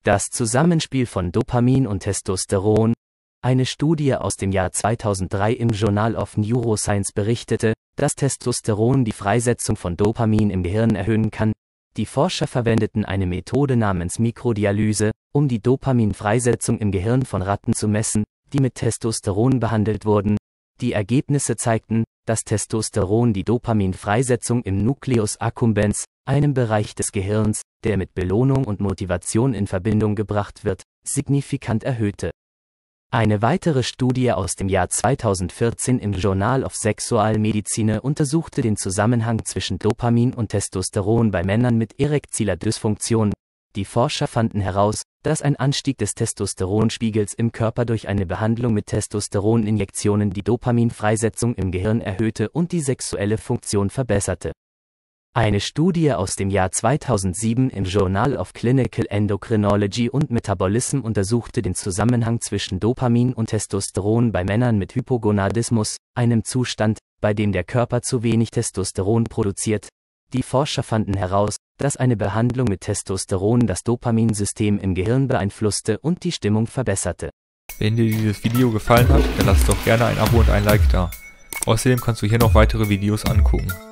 Das Zusammenspiel von Dopamin und Testosteron. Eine Studie aus dem Jahr 2003 im Journal of Neuroscience berichtete, dass Testosteron die Freisetzung von Dopamin im Gehirn erhöhen kann. Die Forscher verwendeten eine Methode namens Mikrodialyse, um die Dopaminfreisetzung im Gehirn von Ratten zu messen, die mit Testosteron behandelt wurden. Die Ergebnisse zeigten, dass Testosteron die Dopaminfreisetzung im Nucleus accumbens, einem Bereich des Gehirns, der mit Belohnung und Motivation in Verbindung gebracht wird, signifikant erhöhte. Eine weitere Studie aus dem Jahr 2014 im Journal of Sexualmedicine untersuchte den Zusammenhang zwischen Dopamin und Testosteron bei Männern mit erektiler Dysfunktion. Die Forscher fanden heraus, dass ein Anstieg des Testosteronspiegels im Körper durch eine Behandlung mit Testosteroninjektionen die Dopaminfreisetzung im Gehirn erhöhte und die sexuelle Funktion verbesserte. Eine Studie aus dem Jahr 2007 im Journal of Clinical Endocrinology und Metabolism untersuchte den Zusammenhang zwischen Dopamin und Testosteron bei Männern mit Hypogonadismus, einem Zustand, bei dem der Körper zu wenig Testosteron produziert. Die Forscher fanden heraus, dass eine Behandlung mit Testosteron das Dopaminsystem im Gehirn beeinflusste und die Stimmung verbesserte. Wenn dir dieses Video gefallen hat, dann lass doch gerne ein Abo und ein Like da. Außerdem kannst du hier noch weitere Videos angucken.